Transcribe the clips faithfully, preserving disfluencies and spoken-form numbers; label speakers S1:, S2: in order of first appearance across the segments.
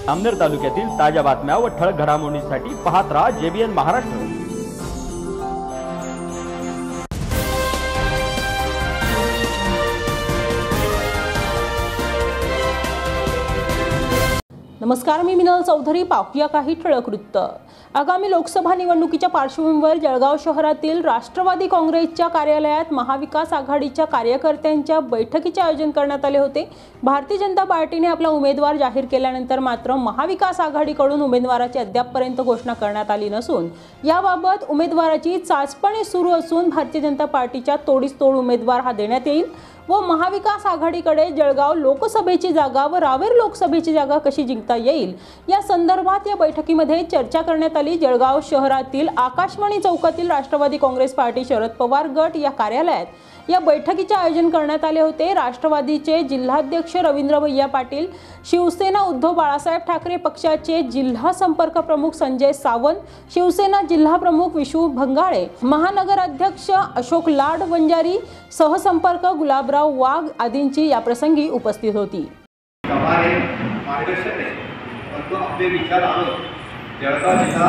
S1: अमनेर तालुक्यातील ताज्या बातम्या व ठळक घडामोडींसाठी पाहत राहा जेबीएन महाराष्ट्र।
S2: नमस्कार, मी मिनल चौधरी। पाहूया काही ठळक वृत्त। आगामी लोकसभा निवडणुकीच्या पार्श्वभूमीवर जळगाव शहरातील राष्ट्रवादी काँग्रेसच्या कार्यालयात महाविकास आघाडीच्या कार्यकर्त्यांच्या बैठकीचे आयोजन करण्यात आले होते। भारतीय जनता पार्टीने आपला उमेदवार जाहीर केल्यानंतर मात्र महाविकास आघाडीकडून उमेदवाराची अद्यापपर्यंत घोषणा करण्यात आली नसून याबाबत उमेदवाराची चाचपणी सुरू असून भारतीय जनता पार्टीच्या तोडीस तोड उमेदवार हा देण्यात येईल व महाविकास आघाडीकडे जळगाव लोकसभेची जागा व रावेर लोकसभेची जागा कशी जिंकता येईल या संदर्भात या बैठकीमध्ये चर्चा करण्यात आली। जळगाव शहरातील आकाशवाणी चौकातील राष्ट्रवादी काँग्रेस पार्टी शरद पवार गट या कार्यालयात या बैठकीचे आयोजन करण्यात आले होते। राष्ट्रवादीचे जिल्हाध्यक्ष रवींद्र भैया पाटील, शिवसेना उद्धव बाळासाहेब ठाकरे पक्षाचे जिल्हा संपर्क प्रमुख संजय सावंत, शिवसेना जिल्हा प्रमुख विशू भंगाळे, महानगर अध्यक्ष अशोक लाड वंजारी, सहसंपर्क गुलाबराव वाघ आदींची या प्रसंगी उपस्थित होती।
S3: हमारे मार्गदर्शन है और तो अपने विचार आलो जळगाव जिल्हा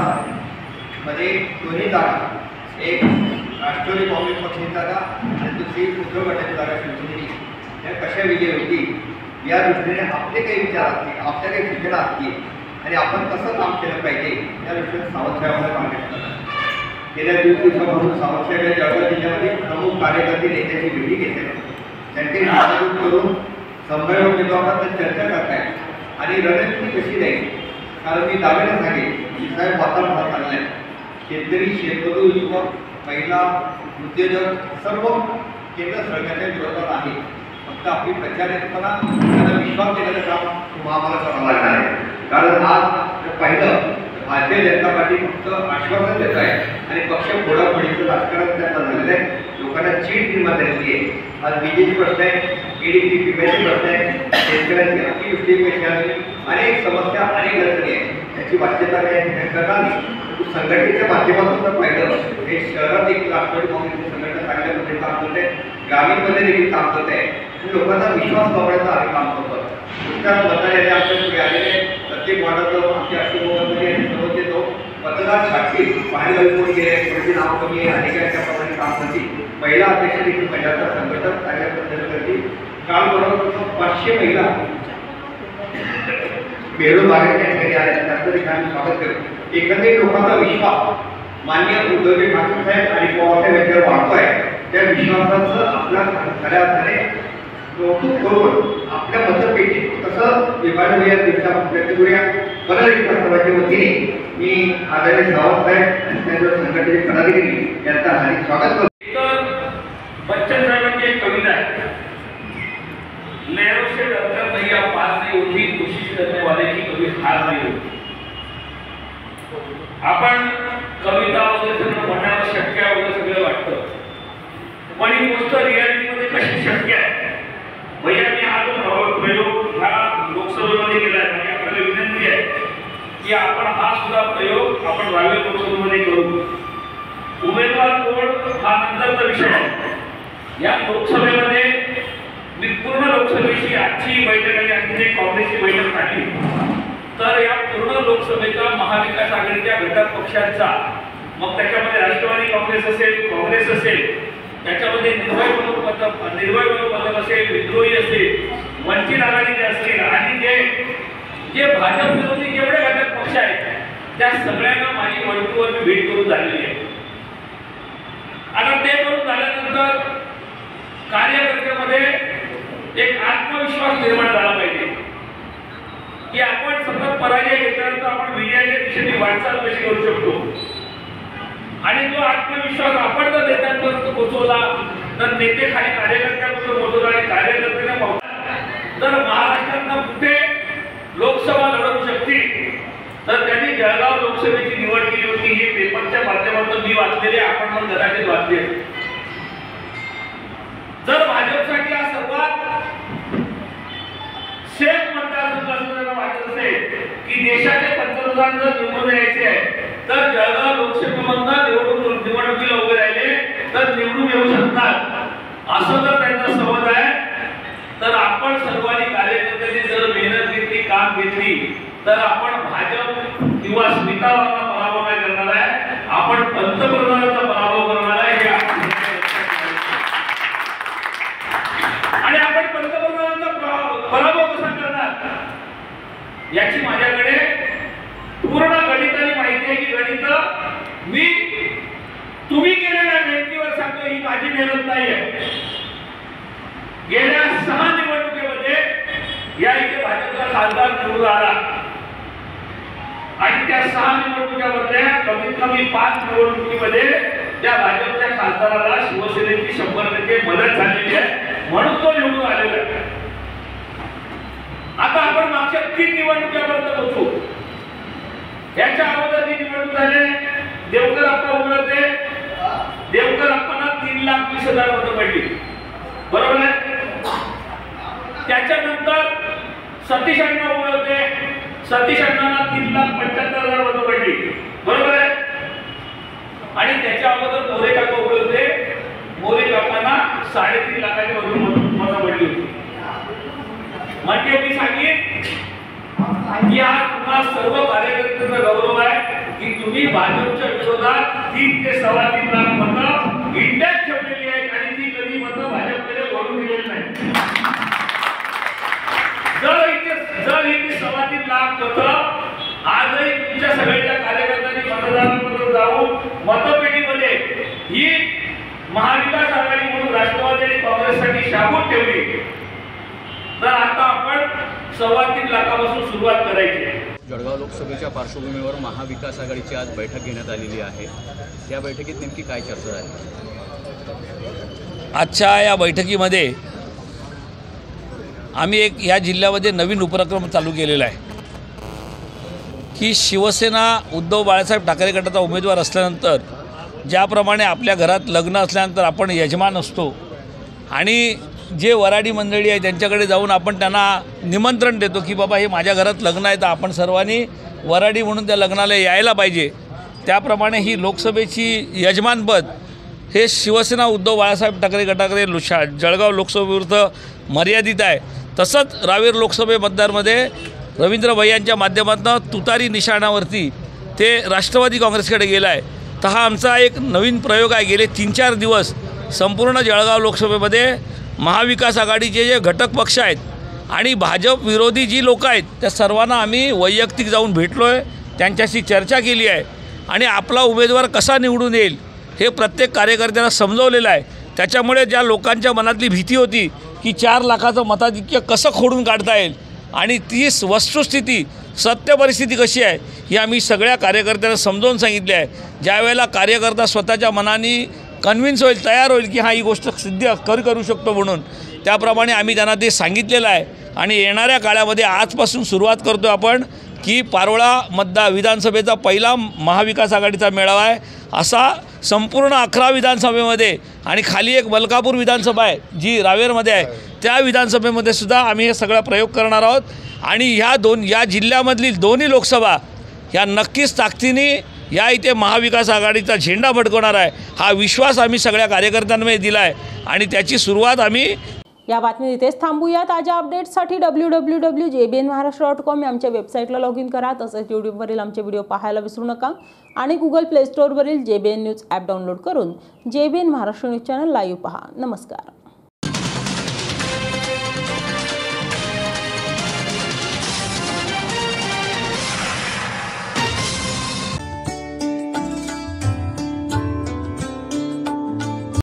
S3: मध्ये दोन्ही जागा, एक राष्ट्रवादी काँग्रेस पक्षाची जागा आणि दुसरी उद्धव गटाची जागा शिवसेनेची, या कशा विजय होती या दृष्टीने आपले काही विचार असतील, आपल्या काही सूचना असतील आणि आपण कसं काम केलं पाहिजे या विषयात सावधगिरीने मार्गदर्शन करतात। गेल्या दोन दिवसापासून सावधगिरी जळगाव जिल्ह्यामध्ये प्रमुख कार्यकर्ते नेत्याची भेटी घेतली, त्यांचे नियोजन करून संभाव्य उमेदवारांवर चर्चा करताय आणि रणनीती कशी राहील। कारण मी दाव्याने सांगेन की साहेब वातावरण चांगलं आहे, शेतकरी, शेतमजूर, युवक, महिला, उद्योजक सर्व केंद्र सरकारच्या विरोधात आहे। फक्त आपली प्रचार यंत्रणा त्यांना विश्वास देण्याचं काम आम्हाला करावं लागणार आहे। कारण आज पाहिलं भारतीय जनता पार्टी फक्त आश्वासन देत आहे आणि पक्ष फोडाफोडीचं राजकारण त्यांना झालेलं आहे, लोकांना चीड निर्माण झालेली आहे। आज बीजेपी प्रश्न आहे, ईडीपी पीपीआयची प्रश्न आहे, शेतकऱ्यांची अतिवृष्टी पैसे आली, अनेक समस्या, अनेक अडचणी आहेत। याची वाच्यता काही ठिकाणी करणार नाही। संघटनेच्या माध्यमातून जर पाहिलं हे शहरात एक राष्ट्रवादी काँग्रेसची संघटना चांगल्या पद्धतीने काम करते, ग्रामीणमध्ये देखील काम करत आहे आणि लोकांचा विश्वास वाढवण्याचं आम्ही काम करतो। नुकत्याच मतदारांनी आमच्याकडे आलेले प्रत्येक वार्डात आमच्या अशोकमध्ये समोर येतो मतदार छाटतील, बाहेर कोण गेले, कोणाची नाव कमी आहे, अनेकांच्या प्रमाणे काम करतील। महिला अध्यक्ष देखील महिलांचा संघटन चांगल्या पद्धतीने करतील। काल बरोबर पाचशे महिला बेडून बाहेर ठिकाणी आल्या, त्यांचं देखील आम्ही स्वागत करतो। एकंदरीत लोकांचा विश्वास माननीय उद्धव ठाकरे साहेब आणि पवार साहेब यांच्यावर वाढतोय, त्या विश्वासाचं आपल्या खऱ्या अर्थाने कौतुक करून आपल्या मतपेटीत कसं विभाजन या दिवसा व्यक्त करूया। परत एकदा सर्वांच्या वतीने मी आदरणीय सावंत साहेब आणि त्यांच्या संघटनेचे पदाधिकारी यांचं हार्दिक स्वागत करतो।
S4: बच्चन साहेबांची एक कविता आहे, नहरों से डरकर नैया पार नहीं होती, कोशिश करने वाले की कभी हार नहीं होती। आपण कविता वगैरे सगळं म्हणण्याला शक्य आहे वगैरे सगळं वाटतं, पण ही गोष्ट रियालिटीमध्ये कशी शक्य आहे? भैया मी हा जो प्रयोग हा लोकसभेमध्ये केला आहे आणि आपल्याला विनंती आहे की आपण हा सुद्धा प्रयोग आपण रावेर लोकसभेमध्ये करू। उमेदवार कोण हा नंतरचा विषय आहे। या लोकसभेमध्ये मी पूर्ण लोकसभेची आजची बैठक आणि आणखी एक काँग्रेसची बैठक काढली, तर या पूर्ण लोकसभेचा महाविकास आघाडीच्या घटक पक्षांचा, मग त्याच्यामध्ये राष्ट्रवादी काँग्रेस असेल, काँग्रेस असेल, त्याच्यामध्ये निर्भय मनोबल निर्भय मनोबल असेल, विद्रोही असेल, वंचित आघाडीचे असतील आणि जे जे भाजप विरोधी जेवढे घटक पक्ष आहेत त्या सगळ्यांना माझी वर्तुवर मी भेट करून झालेली आहे। आता ते करून झाल्यानंतर कार्यकर्त्यामध्ये एक आत्मविश्वास निर्माण झाला पाहिजे की आपण सतत पराजय घेतल्यानंतर आपण विजयाच्या दिशेने वाटचाल कशी करू शकतो। आणि जो आत्मविश्वास आपण जर नेत्यांपर्यंत पोहोचवला तर नेते खाली कार्यकर्त्यांपर्यंत पोहोचवला आणि कार्यकर्त्यांना जर महाराष्ट्रात कुठे लोकसभा लढवू शकतील तर त्यांनी जळगाव लोकसभेची निवड केली होती। ही पेपरच्या माध्यमातून मी वाचलेली, आपण पण कदाचित वाचले। जर भाजपसाठी हा सर्वात सेफ मतदारसंघ वाटत असेल की देशाचे पंतप्रधान जर निवडून यायचे आहे तर जळगाव लोकसभेमधून निवडून निवडणुकीला उभे राहिले तर निवडून येऊ शकतात असं जर त्यांचा समज आहे तर आपण सर्वांनी कार्यकर्त्यांनी जर मेहनत घेतली, काम घेतली तर आपण भाजप किंवा स्मितावाला पराभव नाही करणार आहे, आपण पंतप्रधानांचा पराभव करणार आहे हे आपण आणि आपण पंतप्रधानांचा पराभव कसा करणार याची माझ्याकडे पूर्ण गणिताची माहिती आहे की गणित मी तुम्ही केलेल्या मेहनतीवर सांगतो, ही माझी मेहनत नाही आहे. गेल्या सहा निवडणुकीमध्ये या इथे भाजपचा खासदार निवडून आला आणि त्या सहा निवडणुकीमधल्या कमीत कमी पाच निवडणुकीमध्ये त्या भाजपच्या खासदाराला शिवसेनेची शंभर टक्के मदत झालेली आहे म्हणून तो निवडून आलेला आहे. आता आपण मागच्या तीन निवडणुकीपर्यंत पोहोचू. याच्या अगोदर जी निवडणूक झाली देवकर अप्पा उभे होते, देवकर अप्पांना तीन लाख वीस हजार मतं पडली, बरोबर आहे. त्याच्यानंतर सतीश अण्णा उभे होते, सतीश अण्णांना तीन लाख पंच्याहत्तर हजार मतं पडली, बरोबर आहे. आणि त्याच्या अगोदर मोरे काका उभे होते, मोरे काकांना साडेतीन लाखाची मतं पडली होती. म्हणजे मी सांगेन की हा तुम्हा सर्व कार्यकर्त्यांचा गौरव आहे की तुम्ही भाजपच्या विरोधात तीन ते सव्वा तीन लाख मतं इंडियात ठेवलेली आहेत आणि ती कधी मतं भाजपकडे वळून दिलेली नाही. जर इथे जर इथे सव्वा तीन लाख मतं आजही तुमच्या सगळ्या कार्यकर्त्यांनी मतदारांमध्ये जाऊन मतपेटीमध्ये ही महाविकास आघाडी म्हणून राष्ट्रवादी आणि काँग्रेससाठी शाबूत ठेवली तर आता आपण सव्वा तीन लाखापासून सुरुवात करायची आहे.
S5: जळगाव लोकसभेच्या पार्श्वभूमीवर महाविकास आघाडीची आज बैठक घेण्यात आलेली आहे. या बैठकीत नेमकी काय चर्चा झाली?
S6: आजच्या या बैठकीमध्ये आम्ही एक या जिल्ह्यामध्ये नवीन उपक्रम चालू केलेला आहे की शिवसेना उद्धव बाळासाहेब ठाकरे गटाचा उमेदवार असल्यानंतर ज्याप्रमाणे आपल्या घरात लग्न असल्यानंतर आपण यजमान असतो आणि जे वराडी मंडळी आहे त्यांच्याकडे जाऊन आपण त्यांना निमंत्रण देतो की बाबा हे माझ्या घरात लग्न आहे तर आपण सर्वांनी वराडी म्हणून त्या लग्नाला यायला पाहिजे, त्याप्रमाणे ही लोकसभेची यजमानपद हे शिवसेना उद्धव बाळासाहेब ठाकरे गटाकडे लुशा जळगाव लोकसभेविरुद्ध मर्यादित आहे. तसंच रावेर लोकसभे मतदारमध्ये रवींद्र भैयांच्या माध्यमातून तुतारी निशाणावरती ते राष्ट्रवादी काँग्रेसकडे गेला आहे. तर हा आमचा एक नवीन प्रयोग आहे. गेले तीन चार दिवस संपूर्ण जळगाव लोकसभेमध्ये महाविकास आघाडीचे जे घटक पक्ष आहेत आणि भाजप विरोधी जी लोक आहेत त्या सर्वांना आम्ही वैयक्तिक जाऊन भेटलो आहे, त्यांच्याशी चर्चा केली आहे आणि आपला उमेदवार कसा निवडून येईल हे प्रत्येक कार्यकर्त्यांना समजवलेलं आहे. त्याच्यामुळे ज्या लोकांच्या मनातली भीती होती की चार लाखाचं मताधिक्य कसं खोडून काढता येईल आणि ती वस्तुस्थिती सत्य परिस्थिती कशी आहे ही आम्ही सगळ्या कार्यकर्त्यांना समजावून सांगितली आहे. ज्या वेळेला कार्यकर्ता स्वतःच्या मनाने कन्व्हिन्स होईल, तयार होईल की हा ही गोष्ट सिद्ध कर करू शकतो म्हणून, त्याप्रमाणे आम्ही त्यांना ते सांगितलेलं आहे. आणि येणाऱ्या काळामध्ये आजपासून सुरुवात करतो आपण की पारोळा मतदार विधानसभेचा पहिला महाविकास आघाडीचा मेळावा आहे असा संपूर्ण अकरा विधानसभेमध्ये आणि खाली एक मलकापूर विधानसभा आहे जी रावेरमध्ये आहे त्या विधानसभेमध्ये सुद्धा आम्ही हे सगळा प्रयोग करणार आहोत. आणि ह्या दोन या जिल्ह्यामधली दोन्ही लोकसभा ह्या नक्कीच ताकदीने या इथे महाविकास आघाडीचा झेंडा फडकवणार आहे हा विश्वास आम्ही सगळ्या कार्यकर्त्यांमध्ये दिला आहे आणि त्याची सुरुवात आम्ही.
S2: या बातमी इथेच थांबूया. ताज्या अपडेट्ससाठी W W W J B N Maharashtra dot com या आमच्या वेबसाईटला लॉग इन करा. तसंच यूट्यूबवरील आमचे व्हिडिओ पाहायला विसरू नका आणि गुगल प्ले स्टोअरवरील J B N news app download करून J B N Maharashtra news channel live पहा. नमस्कार.